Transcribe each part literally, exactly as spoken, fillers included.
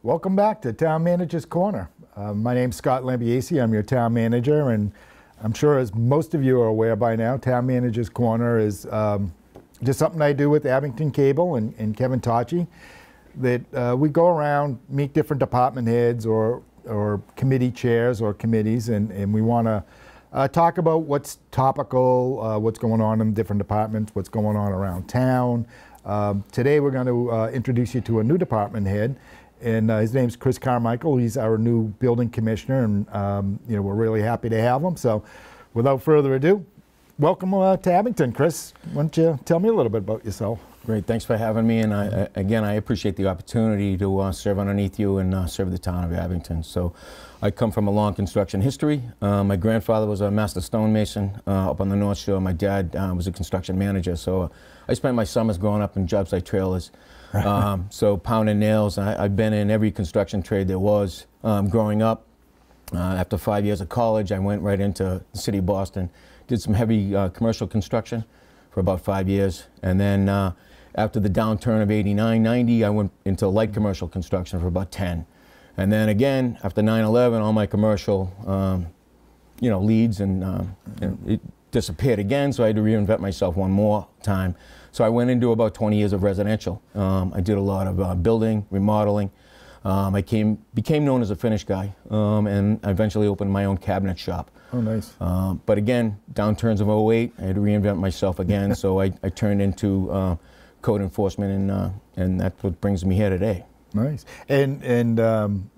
Welcome back to Town Manager's Corner. Uh, my name's Scott Lambiase. I'm your town manager, and I'm sure as most of you are aware by now, Town Manager's Corner is um, just something I do with Abington Cable and, and Kevin Tachi. That uh, we go around, meet different department heads or, or committee chairs or committees, and, and we want to uh, talk about what's topical, uh, what's going on in different departments, what's going on around town. Um, today we're going to uh, introduce you to a new department head, and uh, his name's Chris Carmichael. He's our new building commissioner, and um, you know, we're really happy to have him. So without further ado, welcome uh, to Abington. Chris, why don't you tell me a little bit about yourself? Great, thanks for having me, and I, again, I appreciate the opportunity to uh, serve underneath you and uh, serve the town of Abington. So I come from a long construction history. Uh, my grandfather was a master stonemason uh, up on the North Shore. My dad uh, was a construction manager, so uh, I spent my summers growing up in job site trailers. um, so pounding nails. I, I've been in every construction trade there was um, growing up. Uh, after five years of college, I went right into the city of Boston, did some heavy uh, commercial construction for about five years, and then uh, after the downturn of eighty-nine, ninety, I went into light commercial construction for about ten. And then again, after nine eleven, all my commercial um, you know, leads and, um, and it disappeared again, so I had to reinvent myself one more time. So I went into about twenty years of residential. Um, I did a lot of uh, building, remodeling. Um, I came, became known as a finish guy, um, and I eventually opened my own cabinet shop. Oh, nice. Um, but again, downturns of oh eight, I had to reinvent myself again, so I, I turned into uh, code enforcement, and, uh, and that's what brings me here today. Nice. And, and um,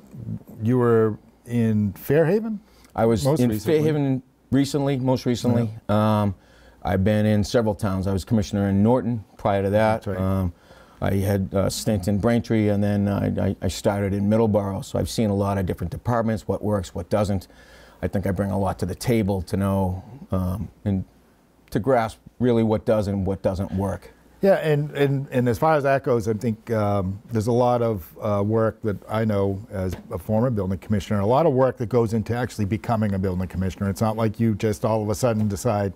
you were in Fairhaven? I was most in recently. Fairhaven recently, most recently. Yeah. Um, I've been in several towns. I was commissioner in Norton prior to that. That's right. Um, I had a stint in Braintree, and then I, I started in Middleborough. So I've seen a lot of different departments, what works, what doesn't. I think I bring a lot to the table to know um, and to grasp really what does and what doesn't work. Yeah, and, and, and as far as that goes, I think um, there's a lot of uh, work that I know as a former building commissioner, a lot of work that goes into actually becoming a building commissioner. It's not like you just all of a sudden decide,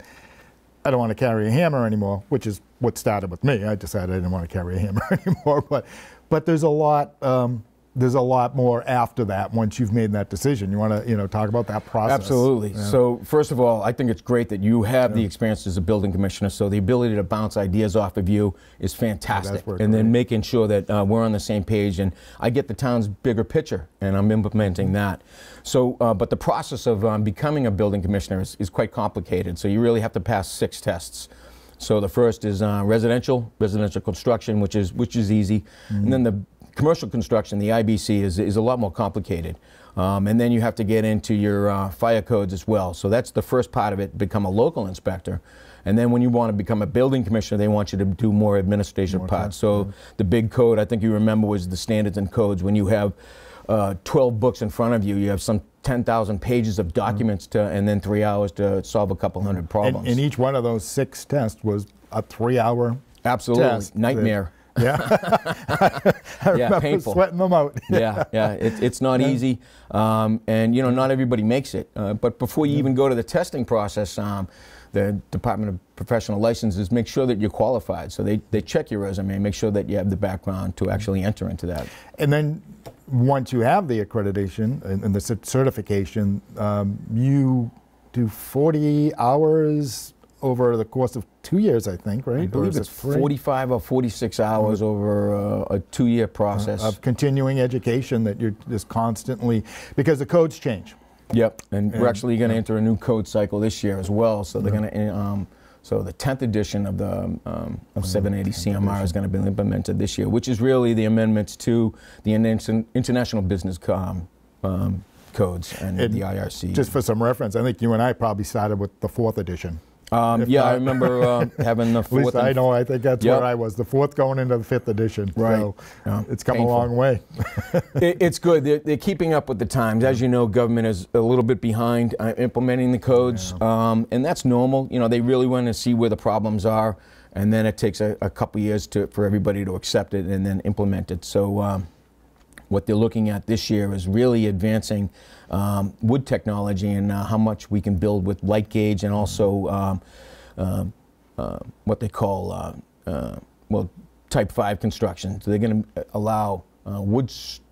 I don't want to carry a hammer anymore, which is what started with me. I decided I didn't want to carry a hammer anymore. But, but there's a lot, um, there's a lot more after that once you've made that decision. You want to, you know, talk about that process. Absolutely. Yeah. So first of all, I think it's great that you have yeah. the experience as a building commissioner. So the ability to bounce ideas off of you is fantastic. Yeah, and then great. making sure that uh, we're on the same page, and I get the town's bigger picture, and I'm implementing that. So, uh, but the process of um, becoming a building commissioner is, is quite complicated. So you really have to pass six tests. So the first is uh, residential, residential construction, which is which is easy, mm-hmm. and then the commercial construction, the I B C, is, is a lot more complicated. Um, and then you have to get into your uh, fire codes as well. So that's the first part of it, become a local inspector. And then when you want to become a building commissioner, they want you to do more administration more parts. So yeah. the big code, I think you remember, was the standards and codes. When you have uh, twelve books in front of you, you have some ten thousand pages of documents mm-hmm. to, and then three hours to solve a couple hundred problems. And, and each one of those six tests was a three-hour Absolutely. test. Nightmare. Yeah, I yeah, painful. Sweating them out. yeah, yeah, it, it's not yeah. easy, um, and you know, not everybody makes it. Uh, but before you yeah. even go to the testing process, um, the Department of Professional Licenses make sure that you're qualified. So they they check your resume, make sure that you have the background to actually enter into that. And then once you have the accreditation and, and the certification, um, you do forty hours over the course of two years, I think, right? I believe it's forty-five or forty-six hours mm-hmm. over uh, a two-year process. Uh, of continuing education that you're just constantly, because the codes change. Yep, and, and we're actually going to yeah. enter a new code cycle this year as well. So they're yeah. going to, um, so the tenth edition of the um, of seven eighty C M R is going to be implemented this year, which is really the amendments to the International Business um, um, Codes and, and the I R C. Just for some reference, I think you and I probably started with the fourth edition. Um, yeah, not. I remember uh, having the fourth. At least I know, I think that's yep. where I was. The fourth going into the fifth edition. Right. So yeah. it's come Painful. a long way. it, it's good. They're, they're keeping up with the times. As you know, government is a little bit behind uh, implementing the codes, yeah. um, and that's normal. You know, they really want to see where the problems are, and then it takes a, a couple years to for everybody to accept it and then implement it. So um, what they're looking at this year is really advancing um, wood technology and uh, how much we can build with light gauge, and also um, uh, uh, what they call uh, uh, well type five construction. So they're going to allow uh, wood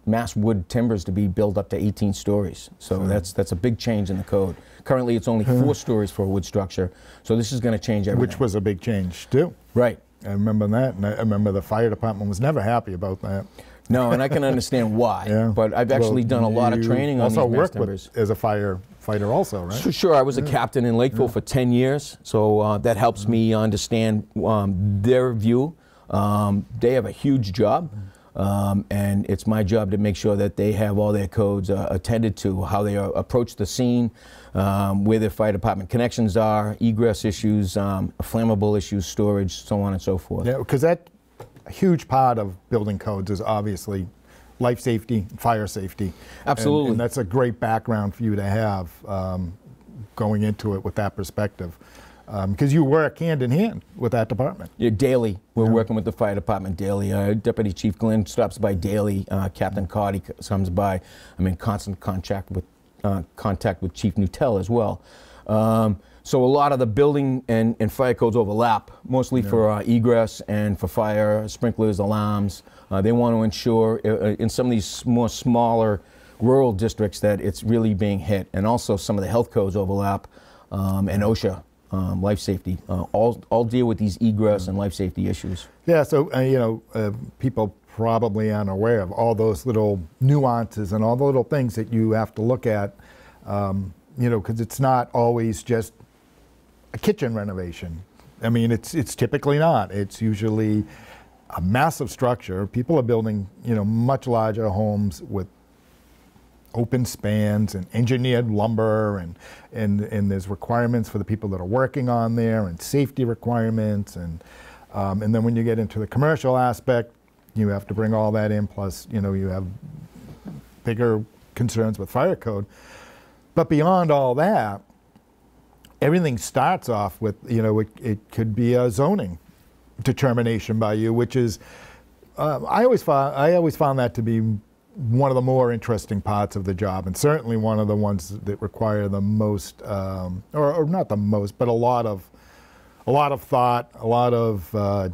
mass wood timbers to be built up to eighteen stories. So Hmm. that's that's a big change in the code. Currently, it's only four stories for a wood structure. So this is going to change everything. Which was a big change too. Right. I remember that, and I I remember the fire department was never happy about that. No, and I can understand why. Yeah. But I've actually Well, done a lot of you training on these also mass worked timbers. with as a firefighter, also, right? So sure, I was a captain in Lakeville for ten years, so uh, that helps me understand um, their view. Um, they have a huge job, um, and it's my job to make sure that they have all their codes uh, attended to, how they uh, approach the scene, um, where their fire department connections are, egress issues, um, flammable issues, storage, so on and so forth. Yeah, because that a huge part of building codes is obviously life safety, fire safety. And- Absolutely. And, that's a great background for you to have um, going into it with that perspective. Because you work hand in hand with that department. Yeah, daily. We're working with the fire department daily. Uh, Deputy Chief Glenn stops by daily. Uh, Captain Cardy c- comes by. I'm in constant contact with uh, contact with Chief Nuttall as well. Um, so a lot of the building and, and fire codes overlap, mostly for uh, egress and for fire, sprinklers, alarms. Uh, they want to ensure uh, in some of these more smaller rural districts that it's really being hit. And also some of the health codes overlap, um, and OSHA. Um, life safety, uh, all, all deal with these egress and life safety issues. Yeah, so, uh, you know, uh, people probably aren't aware of all those little nuances and all the little things that you have to look at, um, you know, because it's not always just a kitchen renovation. I mean, it's, it's typically not. It's usually a massive structure. People are building, you know, much larger homes with open spans and engineered lumber, and, and, and there's requirements for the people that are working on there, and safety requirements, and, um, and then when you get into the commercial aspect, you have to bring all that in, plus, you know, you have bigger concerns with fire code. But beyond all that, everything starts off with, you know, it, it could be a zoning determination by you, which is, uh, I always found, I always found that to be one of the more interesting parts of the job, and certainly one of the ones that require the most, um, or, or not the most, but a lot of, a lot of thought, a lot of uh,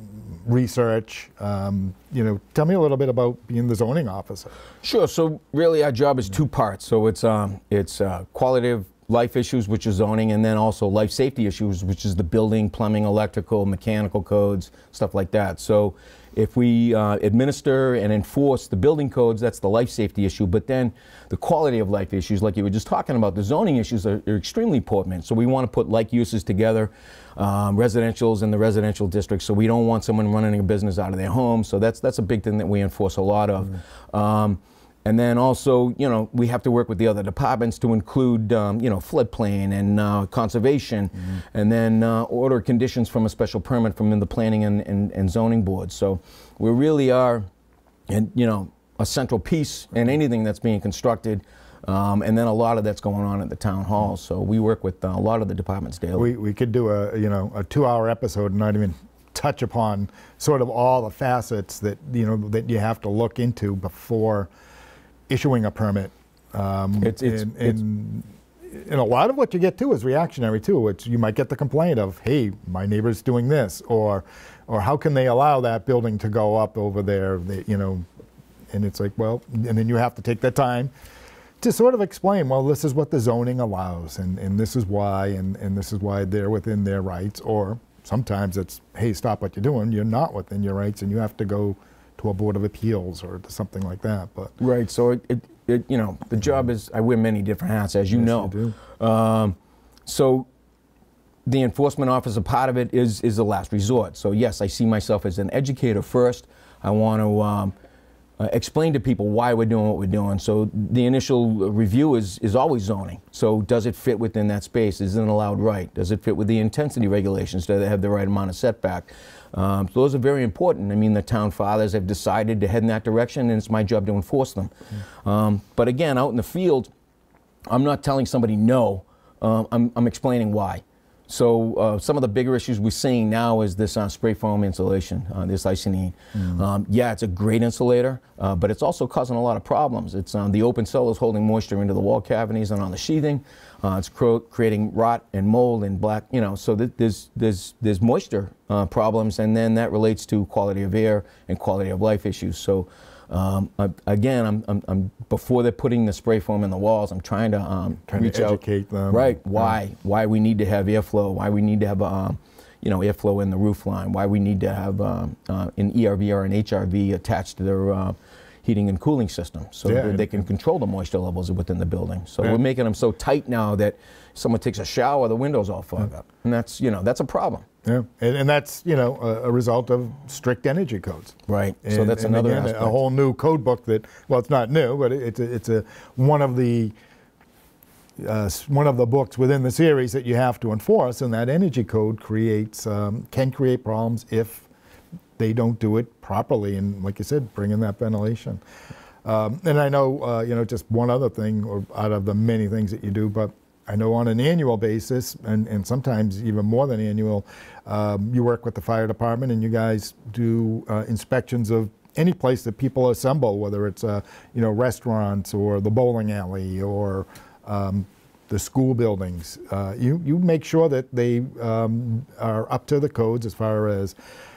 research. Um, you know, tell me a little bit about being the zoning officer. Sure. So really, our job is two parts. So it's um, it's uh, quality of life issues, which is zoning, and then also life safety issues, which is the building, plumbing, electrical, mechanical codes, stuff like that. So if we uh, administer and enforce the building codes, that's the life safety issue. But then the quality of life issues, like you were just talking about, the zoning issues are, are extremely important. So we want to put like uses together, um, residentials in the residential districts. So we don't want someone running a business out of their home. So that's that's a big thing that we enforce a lot of. Mm-hmm. um, And then also, you know, we have to work with the other departments to include, um, you know, floodplain and uh, conservation, mm-hmm. and then uh, order conditions from a special permit from the planning and, and, and zoning board. So we really are, and you know, a central piece in anything that's being constructed, um, and then a lot of that's going on at the town hall. So we work with uh, a lot of the departments daily. We, we could do a, you know, a two-hour episode and not even touch upon sort of all the facets that, you know, that you have to look into before issuing a permit. Um, It's- it's- and, and, and a lot of what you get too is reactionary too, which you might get the complaint of, hey, my neighbor's doing this, or or how can they allow that building to go up over there, they, you know, and it's like, well, and then you have to take that time to sort of explain, well, this is what the zoning allows, and, and this is why, and, and this is why they're within their rights, or sometimes it's, hey, stop what you're doing, you're not within your rights, and you have to go to a board of appeals or to something like that. But right, so it, it, it you know, the job is, I wear many different hats, as you Yes, know. you do. Um, so the enforcement officer part of it is is the last resort. So yes, I see myself as an educator first. I want to um, uh, explain to people why we're doing what we're doing. So the initial review is is always zoning. So does it fit within that space? Is it allowed right? Does it fit with the intensity regulations? Do they have the right amount of setback? Um, so those are very important. I mean, the town fathers have decided to head in that direction, and it's my job to enforce them. Mm. Um, but again, out in the field, I'm not telling somebody no. Uh, I'm, I'm explaining why. So uh, some of the bigger issues we're seeing now is this uh, spray foam insulation, uh, this Icynene. Mm. Um, yeah, it's a great insulator, uh, but it's also causing a lot of problems. It's um, the open cell is holding moisture into the wall cavities and on the sheathing. Uh, it's cro creating rot and mold and black, you know, so that there's, there's, there's moisture uh, problems, and then that relates to quality of air and quality of life issues. So Um, I, again, I'm, I'm, I'm before they're putting the spray foam in the walls, I'm trying to um, Trying reach to out. educate them. Right. Why? Why we need to have airflow? Why we need to have um, you know, airflow in the roof line? Why we need to have um, uh, an E R V or an H R V attached to their uh, heating and cooling system, so Yeah, that they can control the moisture levels within the building. So Yeah. we're making them so tight now that someone takes a shower, the windows all fog up, and that's you know that's a problem. Yeah, and, and that's you know a, a result of strict energy codes. Right. And, so that's and another again, aspect. a whole new code book that, well, it's not new, but it, it's a, it's a one of the uh, s- one of the books within the series that you have to enforce, and that energy code creates um, can create problems if they don't do it properly, and like you said, bring in that ventilation. Um, and I know uh, you know just one other thing, or out of the many things that you do, but I know on an annual basis, and, and sometimes even more than annual, um, you work with the fire department and you guys do uh, inspections of any place that people assemble, whether it's uh, you know restaurants or the bowling alley or um, the school buildings. Uh, you, you make sure that they um, are up to the codes as far as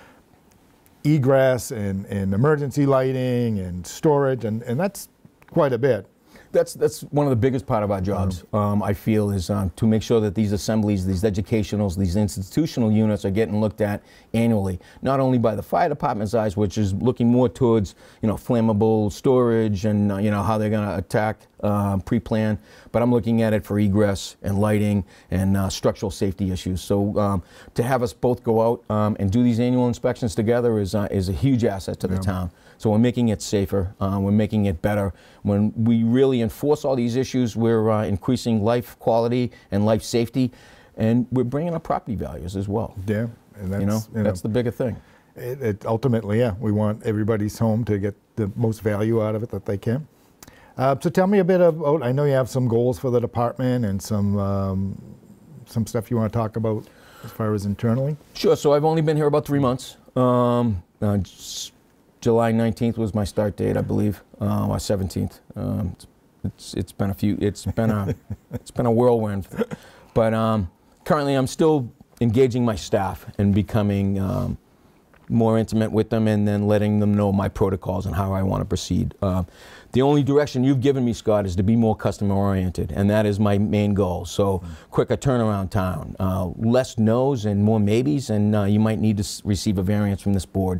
egress and, and emergency lighting and storage, and, and that's quite a bit. That's that's one of the biggest part of our jobs. Um, I feel is um, to make sure that these assemblies, these educationals, these institutional units are getting looked at annually, not only by the fire department's eyes, which is looking more towards you know flammable storage and uh, you know how they're going to attack uh, pre-plan, but I'm looking at it for egress and lighting and uh, structural safety issues. So um, to have us both go out um, and do these annual inspections together is uh, is a huge asset to the Yeah. town. So we're making it safer, uh, we're making it better. When we really enforce all these issues, we're uh, increasing life quality and life safety, and we're bringing up property values as well. Yeah, and that's You know, that's the bigger thing. It, it ultimately, yeah, we want everybody's home to get the most value out of it that they can. Uh, so tell me a bit about, I know you have some goals for the department and some, um, some stuff you want to talk about as far as internally. Sure, so I've only been here about three months. Um, uh, s- July nineteenth was my start date, I believe, uh, or seventeenth. Um, it's, it's it's been a few. It's been a it's been a whirlwind, but um, currently I'm still engaging my staff and becoming um, more intimate with them, and then letting them know my protocols and how I want to proceed. Uh, the only direction you've given me, Scott, is to be more customer oriented, and that is my main goal. So quicker turnaround time, uh, less no's and more maybes, and uh, you might need to s- receive a variance from this board.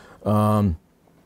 Um,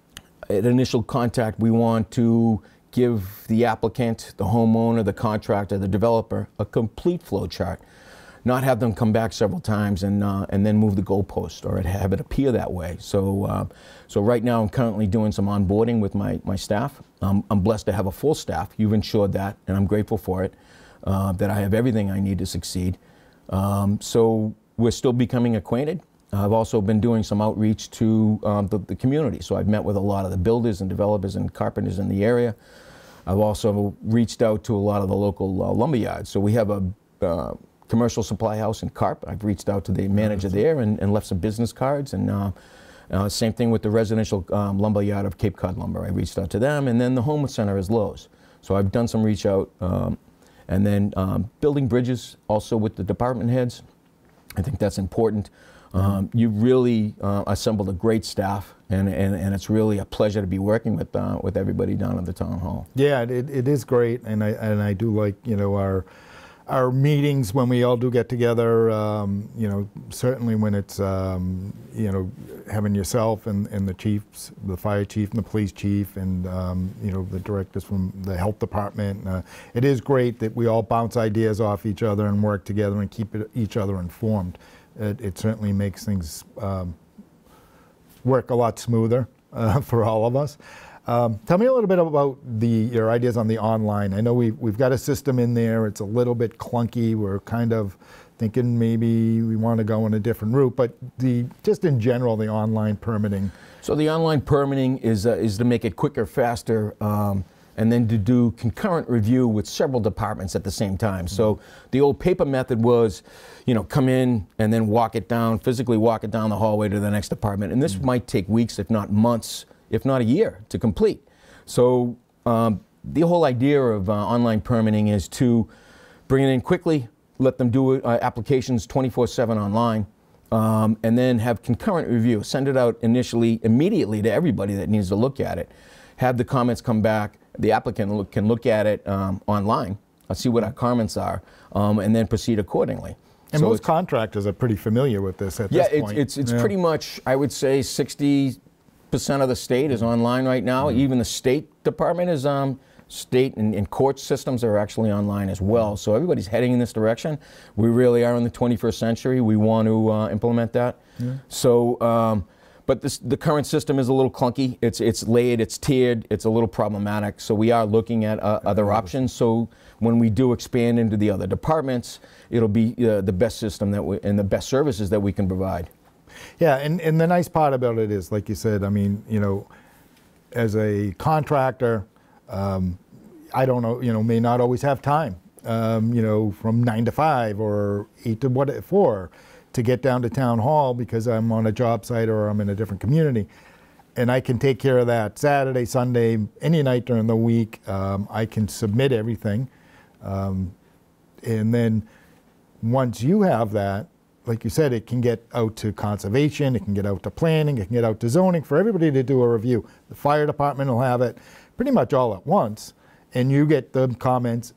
At initial contact, we want to give the applicant, the homeowner, the contractor, the developer, a complete flow chart, not have them come back several times and uh, and then move the goalpost or have it appear that way. So, uh, so right now I'm currently doing some onboarding with my my staff. Um, I'm blessed to have a full staff. You've ensured that, and I'm grateful for it. Uh, that I have everything I need to succeed. Um, so we're still becoming acquainted. I've also been doing some outreach to um, the, the community. So I've met with a lot of the builders and developers and carpenters in the area. I've also reached out to a lot of the local uh, lumber yards. So we have a uh, commercial supply house in Carp. I've reached out to the manager there and, and left some business cards. And uh, uh, same thing with the residential um, lumber yard of Cape Cod Lumber. I reached out to them. And then the home center is Lowe's. So I've done some reach out. Um, and then um, building bridges also with the department heads. I think that's important. Um, you really uh, assembled a great staff, and, and, and it's really a pleasure to be working with uh, with everybody down at the town hall. Yeah, it, it is great, and I and I do like you know our our meetings when we all do get together. Um, you know, certainly when it's um, you know having yourself and, and the chiefs, the fire chief and the police chief, and um, you know the directors from the health department. Uh, it is great that we all bounce ideas off each other and work together and keep it, each other informed. It, it certainly makes things um, work a lot smoother uh, for all of us. Um, tell me a little bit about the your ideas on the online. I know we've, we've got a system in there. It's a little bit clunky. We're kind of thinking maybe we want to go in a different route, but the just in general, the online permitting. So the online permitting is uh, is to make it quicker, faster, um, and then to do concurrent review with several departments at the same time. So the old paper method was, you know, come in and then walk it down, physically walk it down the hallway to the next department. And this mm-hmm. might take weeks, if not months, if not a year to complete. So um, the whole idea of uh, online permitting is to bring it in quickly, let them do uh, applications twenty-four seven online, um, and then have concurrent review. Send it out initially, immediately to everybody that needs to look at it. have the comments come back. The applicant look, can look at it um, online, uh, see what our comments are, um, and then proceed accordingly. And so most contractors are pretty familiar with this at yeah, this point. Yeah, it's, it's, it's yeah. pretty much, I would say, sixty percent of the state is online right now. Mm-hmm. Even the state department is, um, state and, and court systems are actually online as well. So everybody's heading in this direction. We really are in the twenty-first century. We want to uh, implement that. Yeah. So, um, but this, the current system is a little clunky. It's, it's layered, it's tiered, it's a little problematic. So we are looking at uh, other options. So when we do expand into the other departments, it'll be uh, the best system that we, and the best services that we can provide. Yeah, and, and the nice part about it is, like you said, I mean, you know, as a contractor, um, I don't know, you know, may not always have time, um, you know, from nine to five or eight to what four to get down to town hall because I'm on a job site or I'm in a different community. And I can take care of that Saturday, Sunday, any night during the week. Um, I can submit everything. Um, and then once you have that, like you said, it can get out to conservation, it can get out to planning, it can get out to zoning for everybody to do a review. The fire department will have it pretty much all at once, and you get the comments,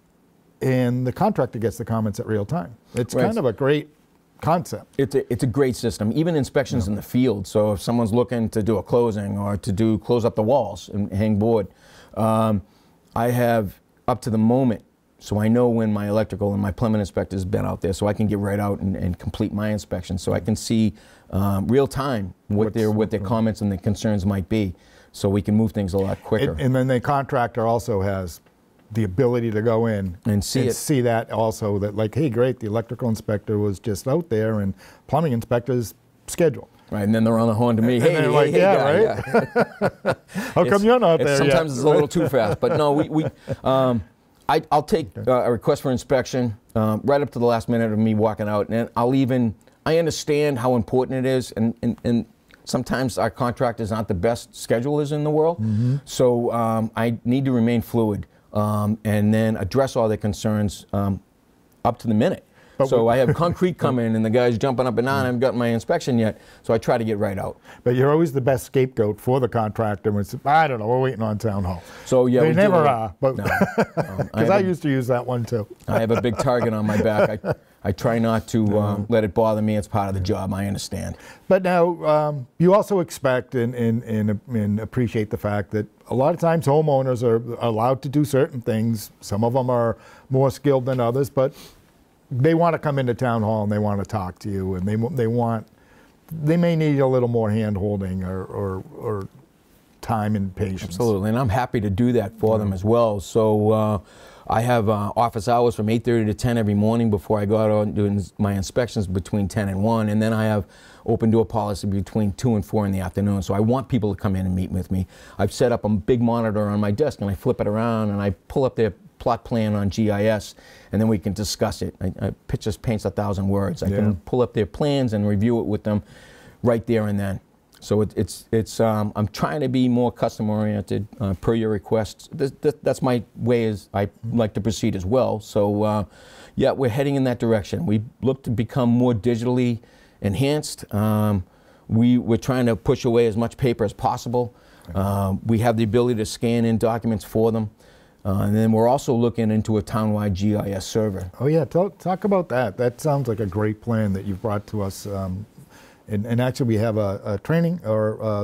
and the contractor gets the comments at real time. It's right. kind of a great concept. It's a, it's a great system, even inspections yeah. in the field. So if someone's looking to do a closing or to do close up the walls and hang board, um, I have up to the moment. So I know when my electrical and my plumbing inspector has been out there, so I can get right out and, and complete my inspection. So I can see um, real time what What's, their what their comments and their concerns might be, so we can move things a lot quicker. And, and then the contractor also has the ability to go in and see and it. see that also, that like, hey, great, the electrical inspector was just out there and plumbing inspector's scheduled. Right, and then they're on the horn to me. And hey, they're hey, like, hey, yeah, guy, right? Yeah. How come you're not there Sometimes yet? it's a little too fast, but no, we. we um, I, I'll take uh, a request for inspection um, right up to the last minute of me walking out, and I'll even, I understand how important it is, and, and, and sometimes our contractors aren't the best schedulers in the world, mm-hmm. so um, I need to remain fluid um, and then address all their concerns um, up to the minute. But so I have concrete coming and the guy's jumping up and down. I haven't gotten my inspection yet, so I try to get right out. But you're always the best scapegoat for the contractor when it's, I don't know, we're waiting on town hall. So yeah, they never are. But no, um, I, I used to use that one too. I have a big target on my back. I, I try not to um, let it bother me. It's part of the job. I understand. But now um, you also expect and, and, and, and appreciate the fact that a lot of times homeowners are allowed to do certain things. Some of them are more skilled than others, but they want to come into town hall and they want to talk to you, and they they want they may need a little more hand holding or, or or time and patience. Absolutely, and I'm happy to do that for mm-hmm. them as well. So uh, I have uh, office hours from eight thirty to ten every morning before I go out and do my inspections between ten and one, and then I have open door policy between two and four in the afternoon. So I want people to come in and meet with me. I've set up a big monitor on my desk, and I flip it around and I pull up their plot plan on G I S, and then we can discuss it. I, I, pictures paints a thousand words. I yeah. can pull up their plans and review it with them right there and then. So it, it's, it's um, I'm trying to be more customer oriented uh, per your requests. This, this, that's my way as I like to proceed as well. So uh, yeah, we're heading in that direction. We look to become more digitally enhanced. Um, we, we're trying to push away as much paper as possible. Um, we have the ability to scan in documents for them. Uh, and then we're also looking into a townwide G I S server. Oh yeah, talk, talk about that. That sounds like a great plan that you've brought to us. Um, and, and actually we have a, a training, or uh,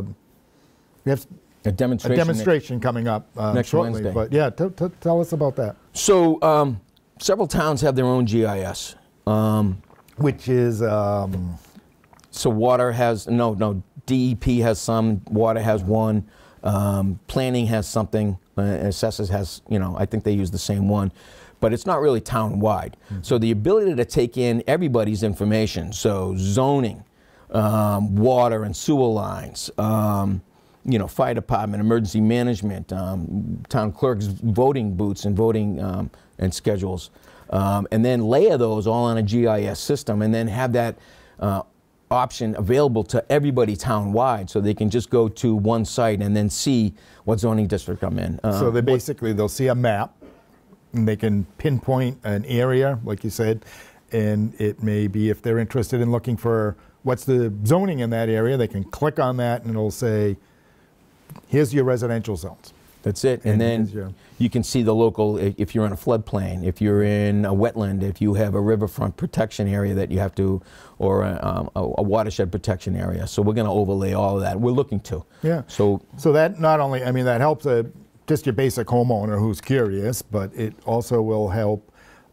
we have a demonstration, a demonstration next, coming up uh, next shortly. Wednesday. But yeah, t t tell us about that. So um, several towns have their own G I S. Um, Which is? Um, so water has, no, no, D E P has some, water has one, um, planning has something. Uh, assessors has, you know, I think they use the same one, but it's not really town-wide. Mm-hmm. So the ability to take in everybody's information, so zoning, um, water and sewer lines, um, you know, fire department, emergency management, um, town clerks, voting booths and voting um, and schedules, um, and then layer those all on a G I S system, and then have that uh, option available to everybody town-wide, so they can just go to one site and then see what zoning district I'm in. Uh, so they basically, they'll see a map and they can pinpoint an area, like you said, and it may be, if they're interested in looking for what's the zoning in that area, they can click on that and it'll say, here's your residential zones. That's it. And, And then is your- you can see the local, i- if you're in a floodplain, if you're in a wetland, if you have a riverfront protection area that you have to, or a, um, a, a watershed protection area. So we're going to overlay all of that. We're looking to. Yeah. So So that not only, I mean, that helps a, just your basic homeowner who's curious, but it also will help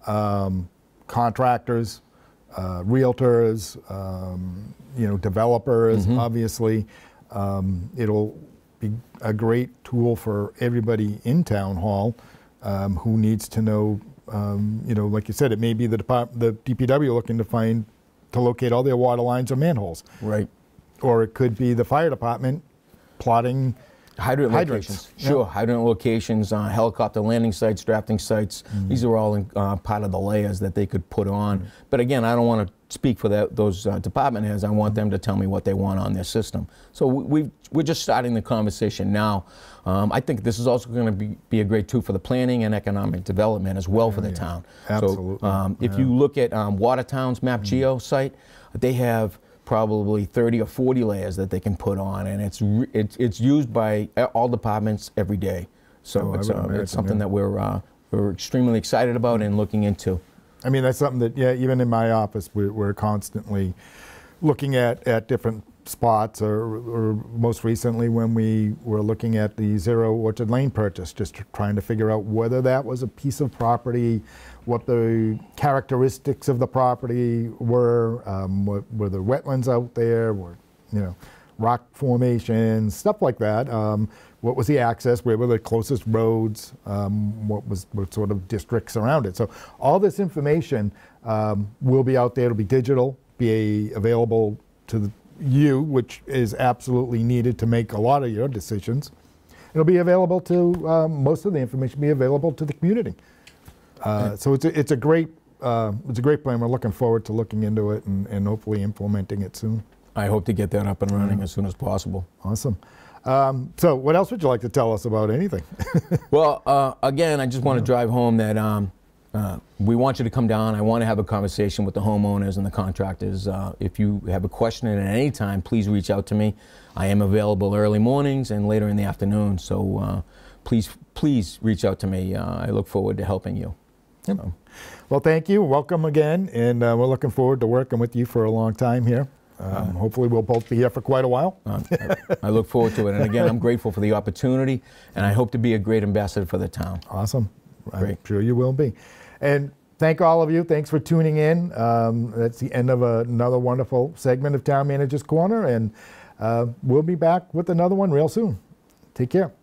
um, contractors, uh, realtors, um, you know, developers, obviously. Um, it'll be a great tool for everybody in Town Hall um, who needs to know, um, you know, like you said, it may be the, depart- the D P W looking to find, to locate all their water lines or manholes. right. Or it could be the fire department plotting Hydrant hydrants. locations. Yeah. Sure, hydrant locations, uh, helicopter landing sites, drafting sites. Mm-hmm. These are all in, uh, part of the layers that they could put on. But again, I don't want to speak for that, those uh, department heads. I want them to tell me what they want on their system. So we, we've, we're just starting the conversation now. Um, I think this is also going to be, be a great tool for the planning and economic development as well for the yeah. town. Absolutely. So um, if you look at um, Watertown's MapGeo site, they have probably thirty or forty layers that they can put on, and it's re- it's, it's used by all departments every day. So Oh, I it's, would uh, imagine, it's something yeah. that we're uh, we're extremely excited about and looking into. I mean, that's something that, yeah, even in my office, we're, we're constantly looking at, at different spots, or, or most recently when we were looking at the Zero Orchard Lane purchase, just trying to figure out whether that was a piece of property, what the characteristics of the property were, um, what, were there wetlands out there, were, you know, rock formations, stuff like that. Um, what was the access? Where were the closest roads? Um, what was what sort of districts around it? So all this information um, will be out there. It'll be digital, be available to the, you, which is absolutely needed to make a lot of your decisions. It'll be available to um, most of the information be available to the community. Uh, so it's a, it's a great uh, it's a great plan. We're looking forward to looking into it and, and hopefully implementing it soon. I hope to get that up and running as soon as possible. Awesome. Um, so what else would you like to tell us about anything? Well, uh, again, I just want to drive home that um, uh, we want you to come down. I want to have a conversation with the homeowners and the contractors. Uh, if you have a question at any time, please reach out to me. I am available early mornings and later in the afternoon. So uh, please, please reach out to me. Uh, I look forward to helping you. Yep. So, Well, thank you. Welcome again, and uh, we're looking forward to working with you for a long time here. Um, hopefully, we'll both be here for quite a while. uh, I I look forward to it. And again, I'm grateful for the opportunity, and I hope to be a great ambassador for the town. Awesome. I'm Great. sure you will be. And thank all of you. Thanks for tuning in. Um, that's the end of another wonderful segment of Town Manager's Corner, and uh, we'll be back with another one real soon. Take care.